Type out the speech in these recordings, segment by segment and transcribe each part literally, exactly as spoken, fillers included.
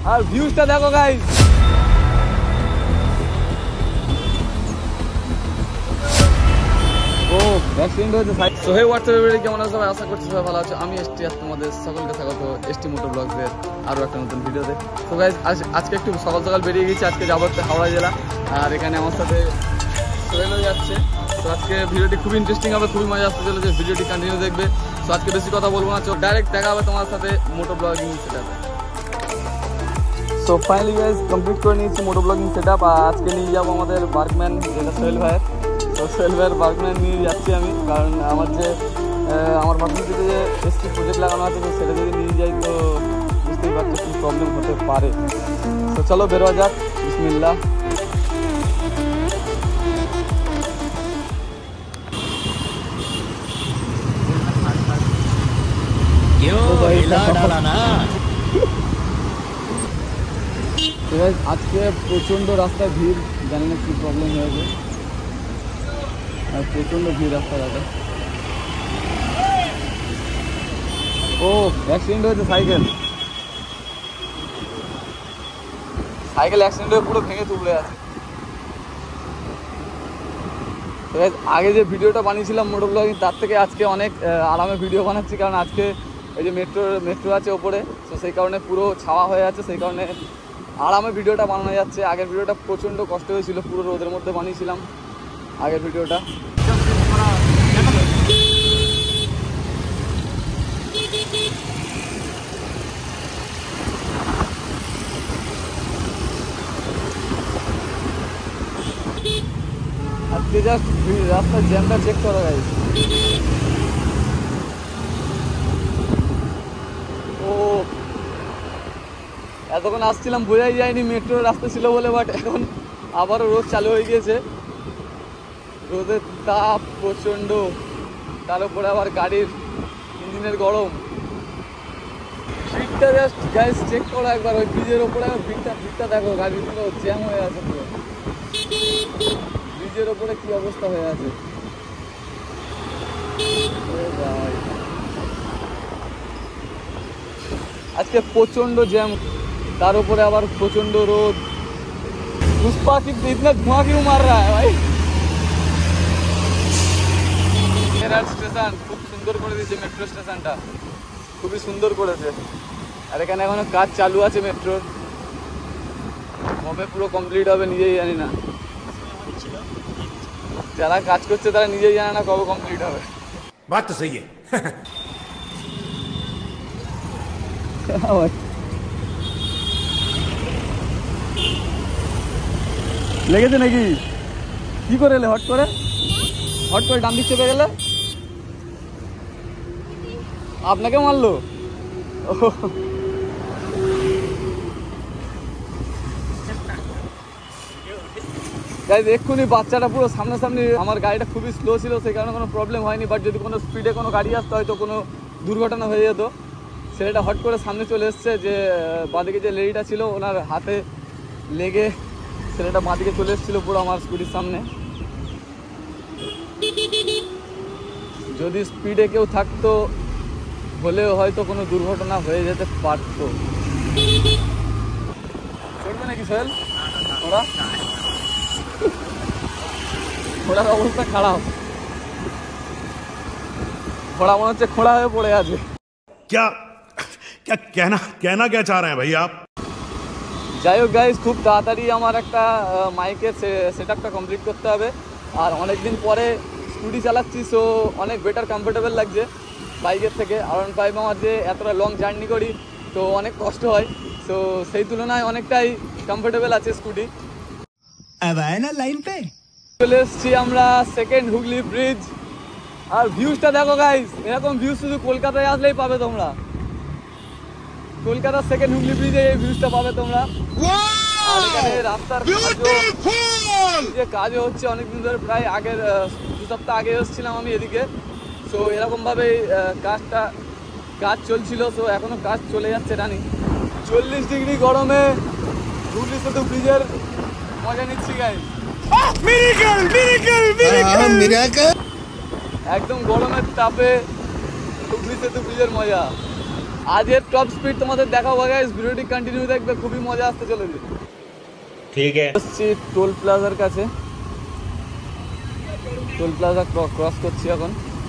আর ভিউজটা দেখো গাইস। ও অ্যাক্সিডেন্ট হয়েছে। সো হে হোয়াটসঅ্যাপ এভরিবডি, কেমন আছো সবাই? আশা করছি সবাই ভালো আছো। আমি এসটি আজ তোমাদের সকলকে স্বাগত এসটি মোটর ব্লগসের আরও একটা নতুন ভিডিওতে। তো গাইস আজকে একটু সকাল সকাল বেরিয়ে গেছি। আজকে যাবো হাওড়া জেলা, আর এখানে আমার সাথে সোহেলও যাচ্ছে। তো আজকে ভিডিওটি খুবই ইন্টারেস্টিং হবে, খুবই মজা আসতে চলেছে। ভিডিওটি কন্টিনিউ দেখবে। তো আজকে বেশি কথা বলবো না, চলো ডাইরেক্ট দেখা হবে তোমার সাথে মোটর ব্লগিং সেটআপে। সো ফাইনালি গাইস কমপ্লিট করে নিয়েছি মোটর ব্লগিং সেটআপ। আর আজকে নিয়ে যাবো আমাদের বার্কম্যান, যেটা সোহেল ভাইয়ের। তো সোহেল ভাইয়ের বার্কম্যান নিয়ে যাচ্ছি আমি, কারণ আমার যে আমার ভার্সিটিতে যে এসটি প্রজেক্ট লাগানো আছে, তো সেটা যদি নিয়ে যাই তো বুঝতেই পারছো কী প্রবলেম হতে পারে। তো চলো বেরোয়া যাক, বিসমিল্লাহ। আজকে প্রচণ্ড রাস্তায় ভিড়, জানি না কী প্রবলেম হয়েছে, আর প্রচণ্ড ভিড় রাস্তাঘাটে। ও অ্যাক্সিডেন্ট হয়েছে, সাইকেল সাইকেল অ্যাক্সিডেন্ট হয়ে পুরো ভেঙে তুলে আছে। আগে যে ভিডিওটা বানিয়েছিলাম মোটর ব্লগিং, তার থেকে আজকে অনেক আরামে ভিডিও বানাচ্ছি, কারণ আজকে এই যে মেট্রো মেট্রো আছে ওপরে, তো সেই কারণে পুরো ছাওয়া হয়ে আছে, সেই কারণে আরামে ভিডিওটা বানানো যাচ্ছে। আগের ভিডিওটা প্রচণ্ড কষ্ট হয়েছিল, পুরো রোদের মধ্যে বানিয়েছিলাম আগের ভিডিওটা। আজকে জাস্ট রাস্তার জ্যামটা চেক করা যায়। ও এতক্ষণ আসছিলাম বোঝাই যায়নি মেট্রোর রাস্তা ছিল বলে, বাট এখন আবারও রোদ চালু হয়ে গিয়েছে। রোদের তাপ প্রচণ্ড, তার উপরে আবার গাড়ির ইঞ্জিনের গরম। ভিড়টা জাস্ট গাইস চেক করো একবার, ওই ব্রিজের ওপরে ভিড়টা ভিড়টা দেখো, গাড়িগুলো জ্যাম হয়ে আছে পুরো। ব্রিজের ওপরে কি অবস্থা হয়ে আছে আজকে, প্রচণ্ড জ্যাম, তার উপরে আবার প্রচণ্ড রোদ। পুষ্পা কি ইতনা ধোঁয়া কিউ মার রা হ্যায় ভাই। মেরাট স্টেশন খুব সুন্দর করে দিয়েছে, মেট্রো স্টেশনটা খুবই সুন্দর করেছে। আর এখানে এখনো কাজ চালু আছে মেট্রোর, কবে পুরো কমপ্লিট হবে নিজেই জানি না। যারা কাজ করছে তারা নিজেই জানে না কবে কমপ্লিট হবে। বাত তো সহি লেগেছে নাকি? কি করে এলে হট করে হট করে ডান দিক চেপে গেলে? আপনাকে মারলো? গাইজ এক্ষুনি বাচ্চাটা পুরো সামনাসামনি, আমার গাড়িটা খুবই স্লো ছিল, সেই কারণে কোনো প্রবলেম হয়নি। বাট যদি কোনো স্পিডে কোনো গাড়ি আসতো হয়তো কোনো দুর্ঘটনা হয়ে যেত। ছেলেটা হট করে সামনে চলে এসছে, যে বাঁদিকে যে লেডিটা ছিল ওনার হাতে লেগে ছেলেটা বাঁদিকে চলে এসেছিলো পুরো আমার স্কুটির সামনে। যদি স্পিডে কেউ থাকতো হলেও হয়তো কোনো দুর্ঘটনা হয়ে যেতে পারতো। চলবে নাকি সোহেল? ওরা ঘোড়ার অবস্থা খারাপ, ঘোড়া মনে হচ্ছে খোঁড়া হয়ে পড়ে আছে। क्या क्या कहना कहना क्या चाह रहे हैं भाई आप? যাই হোক গাইজ, খুব তাড়াতাড়ি আমার একটা মাইকের সেটআপটা কমপ্লিট করতে হবে। আর অনেক দিন পরে স্কুটি চালাচ্ছি, সো অনেক বেটার কমফোর্টেবল লাগছে বাইকের থেকে। আর ওয়ান ফাইভ আমার যে এতটা লং জার্নি করি তো অনেক কষ্ট হয়, সো সেই তুলনায় অনেকটাই কমফোর্টেবল আছে স্কুটি। লাইন পে চলে এসছি আমরা সেকেন্ড হুগলি ব্রিজ। আর ভিউজটা দেখো গাইজ, এরকম ভিউজ শুধু কলকাতায় আসলেই পাবে তোমরা। কলকাতার সেকেন্ড হুগলি ব্রিজে এই ভিউজটা পাবে তোমরা। আর এখানে রাস্তার যে কাজও হচ্ছে অনেকদিন ধরে, প্রায় আগের দু সপ্তাহ আগে এসেছিলাম আমি এদিকে। সো এরকমভাবে কাজটা কাজ চলছিল, সো এখনও কাজ চলে যাচ্ছে রানি। চল্লিশ ডিগ্রি গরমে হুগলি সেতু ব্রিজের মজা নিচ্ছি গাইজ। একদম গরমের তাপে হুগলি সেতু ব্রিজের মজা। আজের টপ স্পিড তোমাদের দেখাবো গাইস, ভিডিওটি কন্টিনিউ দেখবে, খুবই মজা আসতে চলেছে। ठीक है আসছি টোল প্লাজার কাছে, টোল প্লাজা ক্রস করছি এখন।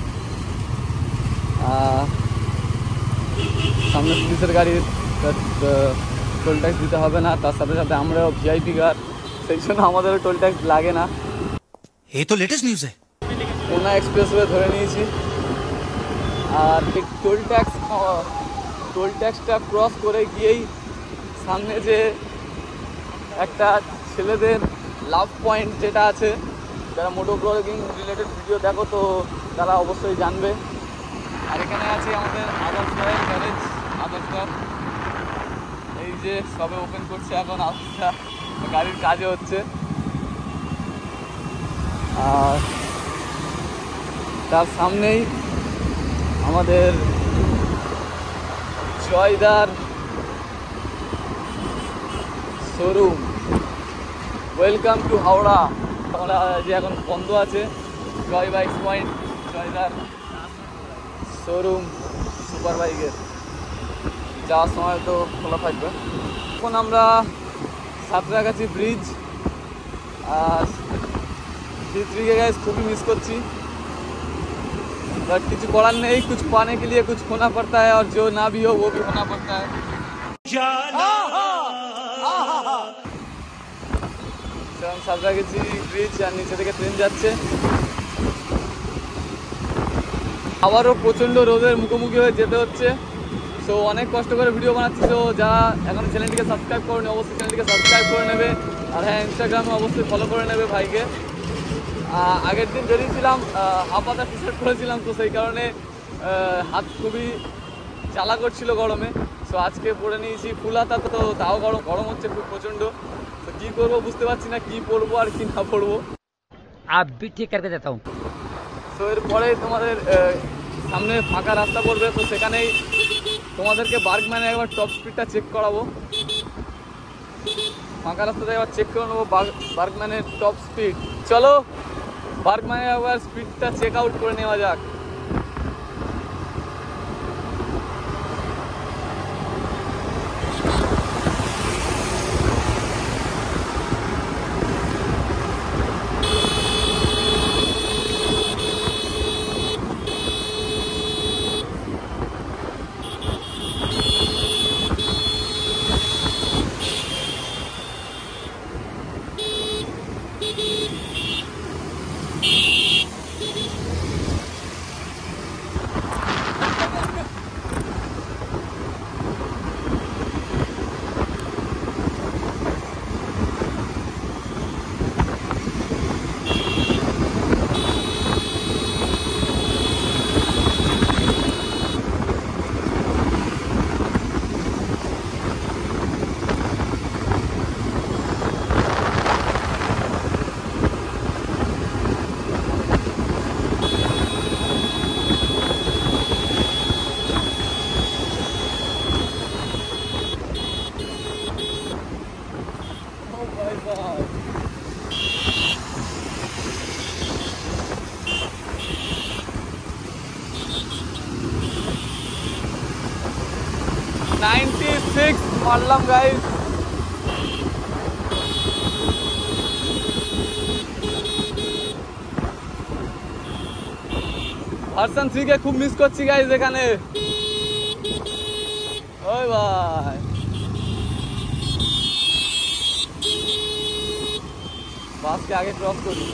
সামনে পুলিশের গাড়ির টোল ট্যাক্স দিতে হবে না, তার সাথে সাথে আমরাও ভিআইপি কার, সেই জন্য আমাদেরও টোল ট্যাক্স লাগে না। ये तो लेटेस्ट न्यूज़ है। খুলনা এক্সপ্রেসওয়ে ধরে নিয়েছি, আর এই টোল ট্যাক্স টোল ট্যাক্সটা ক্রস করে গিয়েই সামনে যে একটা ছেলেদের লাভ পয়েন্ট যেটা আছে, যারা মোটো ব্লগিং রিলেটেড ভিডিও দেখো তো তারা অবশ্যই জানবে। আর এখানে আছে আমাদের আদার্স গাড়ির গ্যারেজ, আদার্স গার, এই যে সবে ওপেন করছে এখন, আদার্সটা গাড়ির কাজে হচ্ছে। আর তার সামনেই আমাদের জয়দার showroom. Welcome to Howrah. Howrah যে এখন বন্ধ আছে, জয় বাইকস পয়েন্ট, জয়দার শোরুম সুপার বাইকের, যাওয়ার সময় তো খোলা থাকবে। এখন আমরা সাঁতরাগাছি ব্রিজ, আর ब्रिज के गाइस खूब मिस करছি, बट कुछ करार नहीं, कुछ पाने के लिए कुछ खोना पड़ता है, और जो ना भी हो वो भी होना पड़ता है। সাঁতরাগাছি ব্রিজ, আর নিচে থেকে ট্রেন যাচ্ছে। আবারও প্রচণ্ড রোদের মুখোমুখি হয়ে যেতে হচ্ছে, সো অনেক কষ্ট করে ভিডিও বানাচ্ছি। তো যারা এখন চ্যানেলটিকে সাবস্ক্রাইব করেনি অবশ্যই চ্যানেলটিকে সাবস্ক্রাইব করে নেবে, আর হ্যাঁ ইনস্টাগ্রামে অবশ্যই ফলো করে নেবে ভাইকে। আগের দিন বেরিয়েছিলাম, হাফ হাতা টি শার্ট পরেছিলাম, তো সেই কারণে হাত খুবই জ্বালা করছিল গরমে, সো আজকে পরে নিয়েছি ফুল হাতা। তো তাও গরম গরম হচ্ছে খুব প্রচণ্ড, তো কী করবো বুঝতে পারছি না, কী পরবো আর কি না পরবো। आप भी ठीक करके देता हूँ। তো এরপরে তোমাদের সামনে ফাঁকা রাস্তা পড়বে, তো সেখানেই তোমাদেরকে বার্গম্যানে একবার টপ স্পিডটা চেক করাবো। ফাঁকা রাস্তাতে একবার চেক করে নেবো বার্গম্যানের টপ স্পিড। চলো বার্গম্যানে একবার স্পিডটা চেক আউট করে নেওয়া যাক। नाइन्टी सिक्स मारलाम गाइस। ভার্সন থ্রি কে খুব মিস করছি গাইস এখানে। ওই ভাই বাসকে আগে ক্রস করি।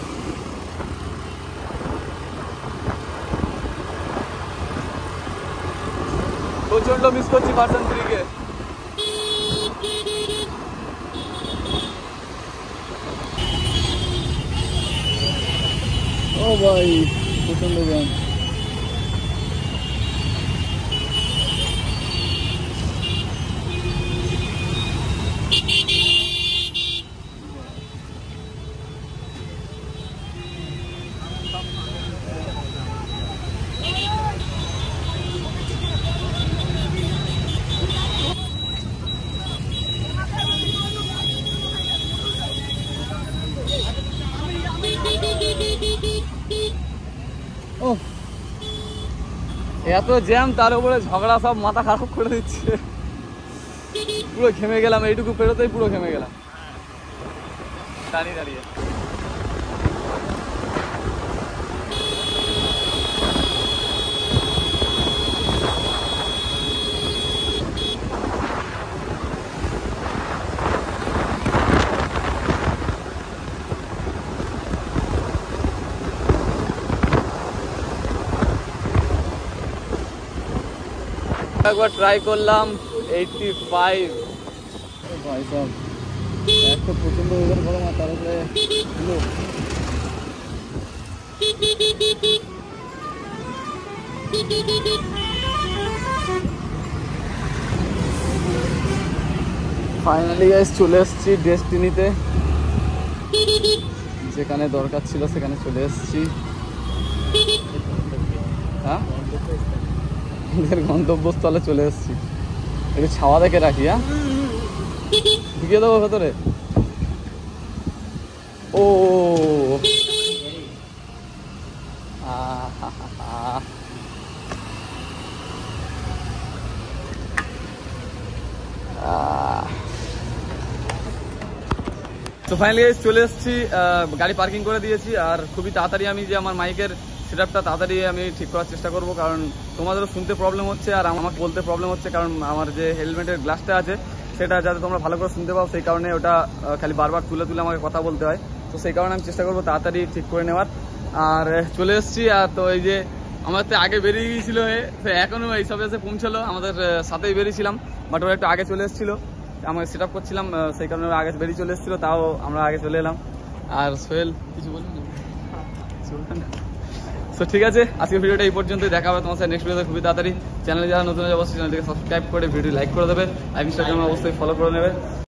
প্রচন্ড মিস করছি ভার্সন থ্রি কে। ও ভাই প্রচন্ড জ্যাম। Oh এত জ্যাম, তার উপরে ঝগড়া, সব মাথা খারাপ করে দিচ্ছে। পুরো ঘেমে গেলাম, এইটুকু পেরোতেই পুরো ঘেমে গেলাম দাঁড়িয়ে দাঁড়িয়ে। একবার ট্রাই করলাম এইটটি ফাইভ। ভাই সব এত প্রচন্ড ওয়েদার গরম, আর তার উপরে ফাইনালি গাইস চলে এসেছি ডেস্টিনিতে, যেখানে দরকার ছিল সেখানে চলে এসেছি। হ্যাঁ, আমাদের গন্তব্যস্থলে চলে এসেছি। একটু ছাওয়া দেখে রাখি। হ্যাঁ, ঢুকিয়ে দেবো ভেতরে। ও তো ফাইনালি চলে এসেছি, গাড়ি পার্কিং করে দিয়েছি। আর খুবই তাড়াতাড়ি আমি যে আমার মাইকের সেটআপটা তাড়াতাড়ি আমি ঠিক করার চেষ্টা করব, কারণ তোমাদেরও শুনতে প্রবলেম হচ্ছে আর আমাকে বলতে প্রবলেম হচ্ছে, কারণ আমার যে হেলমেটের গ্লাসটা আছে সেটা যাতে তোমরা ভালো করে শুনতে পাও, সেই কারণে ওটা খালি বারবার তুলে তুলে আমাকে কথা বলতে হয়। তো সেই কারণে আমি চেষ্টা করবো তাড়াতাড়ি ঠিক করে নেওয়ার। আর চলে এসেছি। আর তো এই যে আমার তো আগে বেরিয়ে গিয়েছিল, এখনও এইসব এসে পৌঁছলো, আমাদের সাথেই বেরিয়েছিলাম, বাট ওরা একটু আগে চলে এসেছিলো, আমরা সেট আপ করছিলাম, সেই কারণে ওরা আগে বেরিয়ে চলে এসেছিলো, তাও আমরা আগে চলে এলাম। আর সোহেল কিছু বলুন না। তো ঠিক আছে, আজকের ভিডিওটা এই পর্যন্তই, দেখা হবে তোমার সাথে নেক্সট ভিডিওতে খুবই তাড়াতাড়ি। চ্যানেলে যারা নতুন অবশ্যই চ্যানেলটিকে সাবস্ক্রাইব করে ভিডিও লাইক করে দেবে, আর ইনস্টাগ্রামে অবশ্যই ফলো করে নেবে।